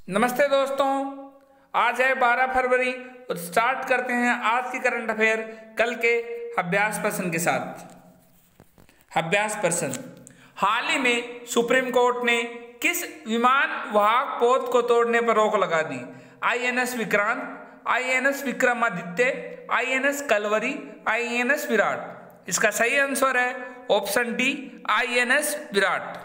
नमस्ते दोस्तों, आज है 12 फरवरी और स्टार्ट करते हैं आज की करंट अफेयर कल के अभ्यास प्रश्न के साथ। अभ्यास प्रश्न, हाल ही में सुप्रीम कोर्ट ने किस विमान वाहक पोत को तोड़ने पर रोक लगा दी? INS Vikrant, INS Vikramaditya, INS Kalvari, INS Virat. इसका सही आंसर है ऑप्शन डी, INS विराट।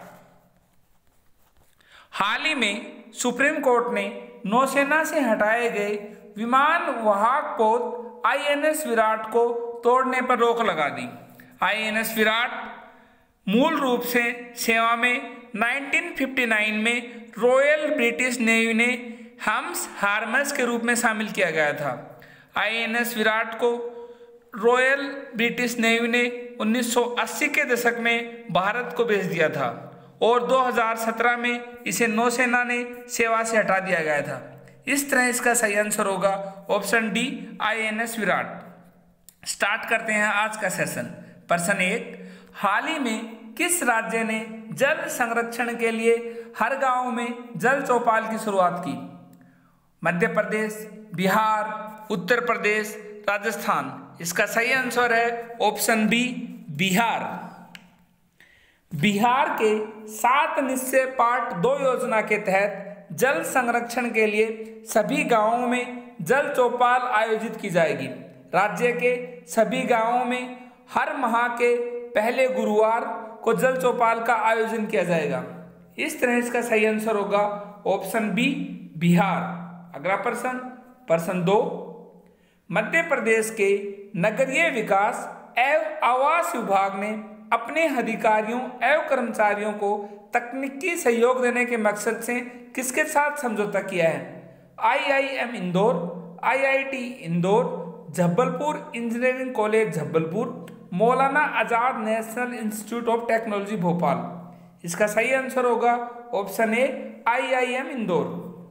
हाल ही में सुप्रीम कोर्ट ने नौसेना से हटाए गए विमान वाहक पोत INS विराट को तोड़ने पर रोक लगा दी। INS विराट मूल रूप से सेवा में 1959 में रॉयल ब्रिटिश नेवी ने हार्मस के रूप में शामिल किया गया था। INS विराट को रॉयल ब्रिटिश नेवी ने 1980 के दशक में भारत को भेज दिया था और 2017 में इसे नौसेना ने सेवा से हटा दिया गया था। इस तरह इसका सही आंसर होगा option D, INS Viraat. Start करते हैं आज का सेशन। प्रश्न 1, हाल ही में किस राज्य ने जल संरक्षण के लिए हर गांव में जल चौपाल की शुरुआत की? मध्य प्रदेश, बिहार, उत्तर प्रदेश, राजस्थान। इसका सही आंसर है ऑप्शन बी, बिहार। बिहार के 7 निश्चय पार्ट 2 योजना के तहत जल संरक्षण के लिए सभी गांवों में जल चौपाल आयोजित की जाएगी। राज्य के सभी गांवों में हर माह के पहले गुरुवार को जल चौपाल का आयोजन किया जाएगा। इस तरह इसका सही आंसर होगा ऑप्शन बी, बिहार। अगला प्रश्न, प्रश्न 2, मध्य प्रदेश के नगरीय विकास एवं आवास विभाग ने अपने अधिकारियों एवं कर्मचारियों को तकनीकी सहयोग देने के मकसद से किसके साथ समझौता किया है? IIM Indore, IIT Indore, Jabalpur engineering college Jabalpur, Maulana Azad national institute of technology Bhopal. इसका सही आंसर होगा ऑप्शन ए, IIM इंदौर।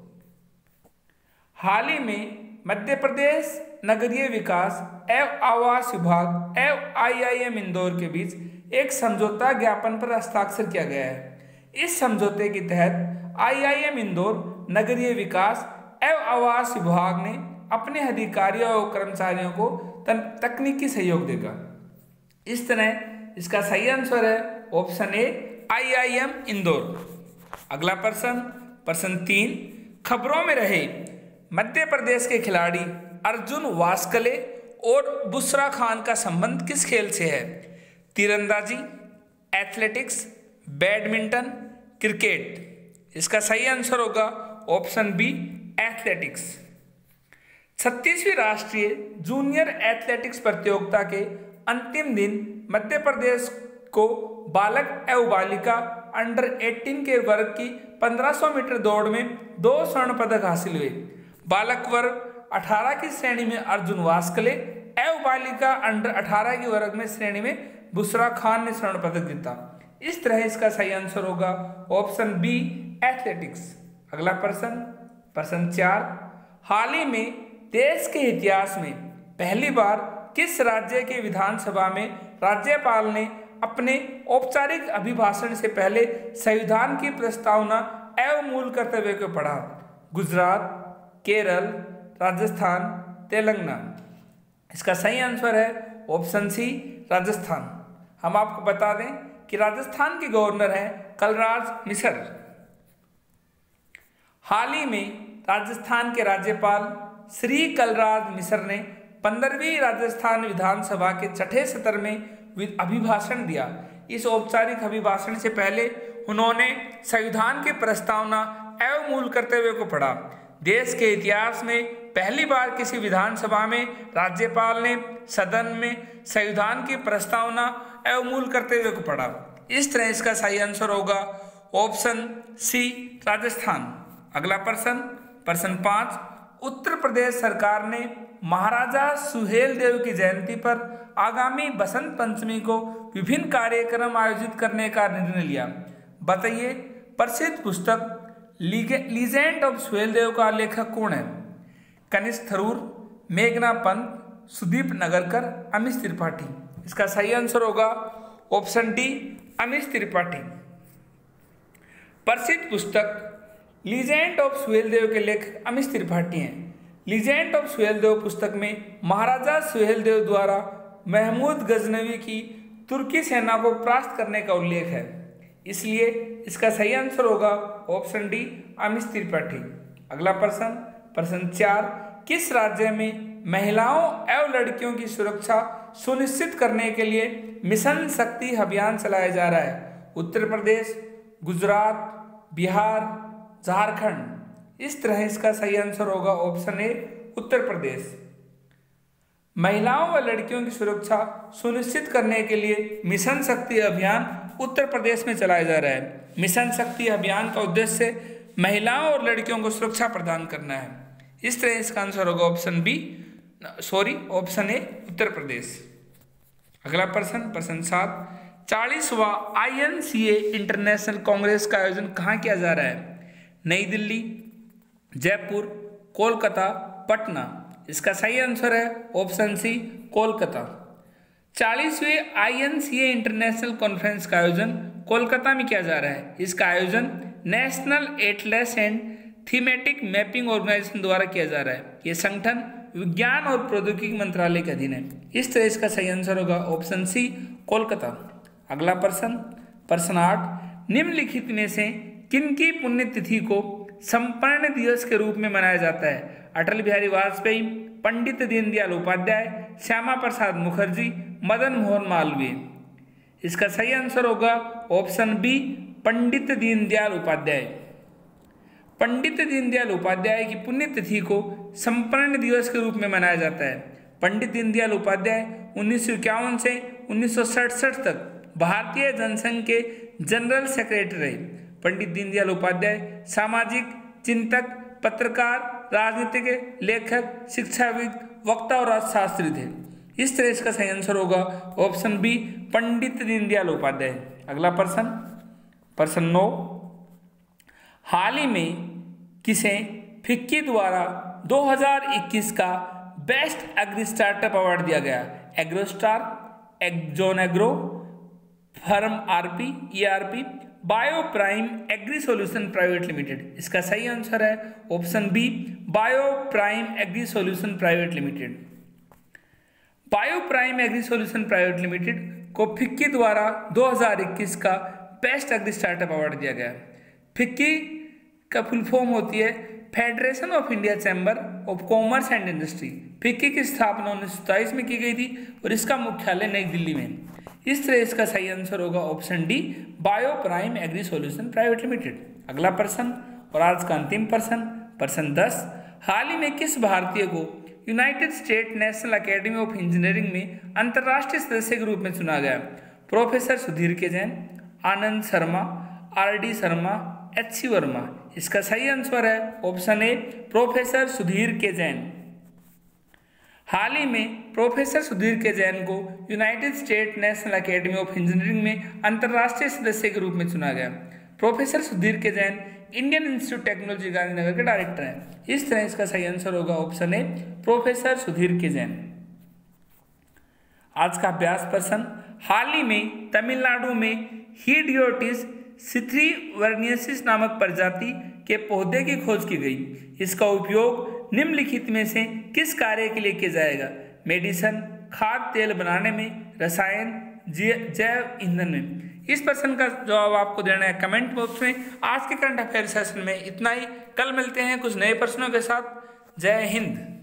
हाल ही में मध्य प्रदेश नगरीय विकास एवं आवास विभाग एवं IIM इंदौर के बीच एक समझौता ज्ञापन पर हस्ताक्षर किया गया है। इस समझौते के तहत IIM इंदौर नगरीय विकास एवं आवास विभाग ने अपने अधिकारियों और कर्मचारियों को तकनीकी सहयोग देगा। इस तरह इसका सही आंसर है ऑप्शन ए, IIM इंदौर। अगला प्रश्न, प्रश्न 3, खबरों में रहे मध्य प्रदेश के खिलाड़ी अर्जुन वास्कले और बुशरा खान का संबंध किस खेल से है? तीरंदाजी, एथलेटिक्स, बैडमिंटन, क्रिकेट। इसका सही आंसर होगा ऑप्शन बी, एथलेटिक्स। 36वीं राष्ट्रीय जूनियर एथलेटिक्स प्रतियोगिता के अंतिम दिन मध्य प्रदेश को बालक एवं बालिका अंडर 18 के वर्ग की 1500 मीटर दौड़ में 2 स्वर्ण पदक हासिल हुए। बालक वर्ग 18 की श्रेणी में अर्जुन वास्कले एवं बालिका अंडर 18 के वर्ग में श्रेणी में बुशरा खान ने स्वर्ण पदक जीता। इस तरह इसका सही आंसर होगा ऑप्शन बी, एथलेटिक्स। अगला प्रश्न, प्रश्न 4, हाल ही में देश के इतिहास में पहली बार किस राज्य के विधानसभा में राज्यपाल ने अपने औपचारिक अभिभाषण से पहले संविधान की प्रस्तावना एवं मूल कर्तव्य को पढ़ा? गुजरात, केरल, राजस्थान, तेलंगाना। इसका सही आंसर है ऑप्शन सी, राजस्थान। हम आपको बता दें कि राजस्थान के गवर्नर हैं कलराज मिश्र। हाल ही में राजस्थान के राज्यपाल श्री कलराज मिश्र ने 15वीं राजस्थान विधानसभा के छठे सत्र में अभिभाषण दिया। इस औपचारिक अभिभाषण से पहले उन्होंने संविधान की प्रस्तावना एवं मूल कर्तव्य को पढ़ा। देश के इतिहास में पहली बार किसी विधानसभा में राज्यपाल ने सदन में संविधान की प्रस्तावना एवं मूल कर्तव्य को पढ़ा। इस तरह इसका सही आंसर होगा ऑप्शन सी, राजस्थान। अगला प्रश्न, प्रश्न 5, उत्तर प्रदेश सरकार ने महाराजा सुहेलदेव की जयंती पर आगामी बसंत पंचमी को विभिन्न कार्यक्रम आयोजित करने का निर्णय लिया। बताइए, प्रसिद्ध पुस्तक लीजेंड ऑफ सुहेलदेव का लेखक कौन है? कनिष्क थरूर, मेघना पंत, सुदीप नगरकर, अमीश त्रिपाठी। इसका सही आंसर होगा ऑप्शन डी, अमीश त्रिपाठी। प्रसिद्ध पुस्तक लीजेंड ऑफ सुहेलदेव के लेखक अमित त्रिपाठी हैं। लीजेंड ऑफ सुहेलदेव पुस्तक में महाराजा सुहेलदेव द्वारा महमूद गजनवी की तुर्की सेना को परास्त करने का उल्लेख है, इसलिए इसका सही आंसर होगा ऑप्शन डी अमित त्रिपाठी। अगला प्रश्न, प्रश्न 4, किस राज्य में महिलाओं एवं लड़कियों की सुरक्षा सुनिश्चित करने के लिए मिशन शक्ति अभियान चलाया जा रहा है? उत्तर प्रदेश, गुजरात, बिहार, झारखंड। इस तरह इसका सही आंसर होगा ऑप्शन ए उत्तर प्रदेश। महिलाओं व लड़कियों की सुरक्षा सुनिश्चित करने के लिए मिशन शक्ति अभियान उत्तर प्रदेश में चलाया जा रहा है। मिशन शक्ति अभियान का उद्देश्य महिलाओं और लड़कियों को सुरक्षा प्रदान करना है। इस तरह इसका आंसर होगा ऑप्शन ए उत्तर प्रदेश। अगला प्रश्न, प्रश्न 7, 40वां INCA इंटरनेशनल कांग्रेस का आयोजन कहाँ किया जा रहा है? नई दिल्ली, जयपुर, कोलकाता, पटना। इसका सही आंसर है ऑप्शन सी कोलकाता। 40वें INCA इंटरनेशनल कॉन्फ्रेंस का आयोजन कोलकाता में किया जा रहा है। इसका आयोजन national atlas and thematic mapping organisation द्वारा किया जा रहा है। यह संगठन विज्ञान और प्रौद्योगिकी मंत्रालय के अधीन है। इस तरह इसका सही आंसर होगा ऑप्शन सी कोलकाता। अगला प्रश्न, प्रश्न 8, निम्नलिखित में से किनकी पुण्यतिथि को संपर्ण दिवस के रूप में मनाया जाता है? अटल बिहारी वाजपेयी, पंडित दीनदयाल उपाध्याय, श्यामा प्रसाद मुखर्जी, मदन मोहन मालवीय। इसका सही आंसर होगा ऑप्शन बी पंडित दीनदयाल उपाध्याय। पंडित दीनदयाल उपाध्याय की पुण्यतिथि को संपन्न दिवस के रूप में मनाया जाता है। पंडित दीनदयाल उपाध्याय 1951 से 1967 तक भारतीय जनसंघ के जनरल सेक्रेटरी रहे। पंडित दीनदयाल उपाध्याय सामाजिक चिंतक, पत्रकार, राजनीतिक लेखक, शिक्षाविद, वक्ता और अर्थशास्त्री थे। इस तरह इसका सही आंसर होगा ऑप्शन बी पंडित दीनदयाल उपाध्याय। अगला प्रश्न, प्रश्न 9, हाल ही में किसे फिक्की द्वारा 2021 का बेस्ट एग्री स्टार्टअप अवार्ड दिया गया? AgroStar, Exon agro, farm RP, ERP, bio prime agri solution private limited. इसका सही आंसर है option B bio prime agri solution private limited. Bio prime agri solution private limited को फिक्की द्वारा 2021 का best agree startup award दिया गया। FICCI का full form होती है federation of India chamber of commerce and industry. FICCI की स्थापना 1927 में की गई थी और इसका मुख्यालय नई दिल्ली में। इस तरह इसका सही आंसर होगा option D bio prime agri solution private limited. अगला प्रश्न और आज का अंतिम प्रश्न, प्रश्न 10, हाल ही में किस भारतीय को United State National Academy of Engineering में अंतर्राष्ट्रीय सदस्य के रूप में चुना गया? Professor Sudhir K Jain, Anand Sharma, RD Sharma, HC Verma. इसका सही आंसर है option A professor Sudhir K Jain. हाल ही में प्रोफेसर सुधीर के जैन को United State National Academy of Engineering में अंतर्राष्ट्रीय सदस्य के रूप में चुना गया। Professor Sudhir K Jain Indian Institute Technology Gandhinagar के डायरेक्टर हैं। इस तरह इसका सही आंसर होगा ऑप्शन ए प्रोफेसर सुधीर के जैन। आज का अभ्यास प्रश्न, हाल ही में तमिलनाडु में हीडियोटिस सिथ्रीवर्नियसिस नामक प्रजाति के पौधे की खोज की गई। इसका उपयोग निम्नलिखित में से किस कार्य के लिए किया जाएगा? मेडिसिन, खाद्य तेल बनाने में, रसायन, जैव ईंधन में। इस प्रश्न का जवाब आपको देना है कमेंट बॉक्स में। आज के करंट अफेयर सेशन में इतना ही। कल मिलते हैं कुछ नए प्रश्नों के साथ। जय हिंद।